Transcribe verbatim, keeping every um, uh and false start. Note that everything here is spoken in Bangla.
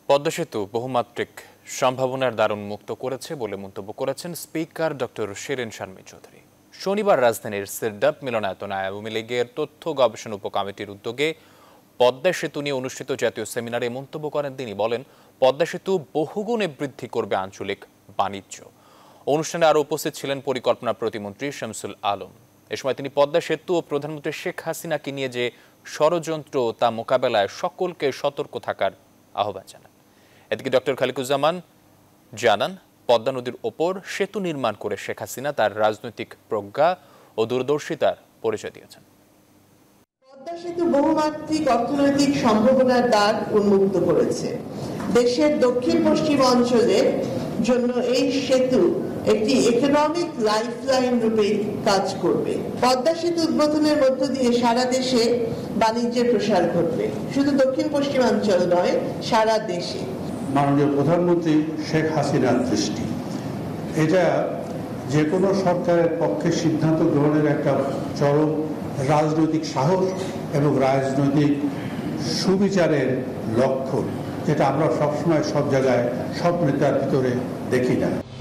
পদ্মা সেতু বহুমাত্রিক সম্ভাবনার দ্বার উন্মুক্ত করেছে বলে মন্তব্য করেছেন স্পিকার ডক্টর শিরিন শারমিন চৌধুরী। শনিবার রাজধানীর সিরডাপ মিলনায়তনে আওয়ামী লীগের তথ্য গবেষণা উপকমিটির উদ্যোগে পদ্মা সেতু নিয়ে অনুষ্ঠিত জাতীয় সেমিনারে মন্তব্য করেন তিনি। বলেন, পদ্মা সেতু বহুগুণে বৃদ্ধি করবে আঞ্চলিক বাণিজ্য। অনুষ্ঠানে আরও উপস্থিত ছিলেন পরিকল্পনা প্রতিমন্ত্রী শামসুল আলম। এ সময় তিনি পদ্মা সেতু ও প্রধানমন্ত্রী শেখ হাসিনাকে নিয়ে যে ষড়যন্ত্র তা মোকাবেলায় সকলকে সতর্ক থাকার আহ্বান জানান। এদিকে ডক্টর খালিকুজ্জামান জানান, পদ্মা নদীর ওপর সেতু নির্মাণ করে শেখ হাসিনা তার রাজনৈতিক প্রজ্ঞা ও দূরদর্শিতার পরিচয় দিয়েছেন। পদ্মা সেতু বহুমাত্রিক অর্থনৈতিক সম্ভাবনার দ্বার উন্মুক্ত করেছে। দেশের দক্ষিণ পশ্চিম অঞ্চলের জন্য এই সেতু একটি ইকোনমিক লাইফলাইন রূপে কাজ করবে। পদ্মা সেতু উদ্বোধনের মধ্য দিয়ে সারা দেশে বাণিজ্যের প্রসার ঘটবে, শুধু দক্ষিণ পশ্চিমাঞ্চল নয়, সারা দেশে। মাননীয় প্রধানমন্ত্রী শেখ হাসিনার দৃষ্টি, এটা যে কোনো সরকারের পক্ষে সিদ্ধান্ত গ্রহণের একটা চরম রাজনৈতিক সাহস এবং রাজনৈতিক সুবিচারের লক্ষণ, যেটা আমরা সবসময় সব জায়গায় সব নেতার ভিতরে দেখি না।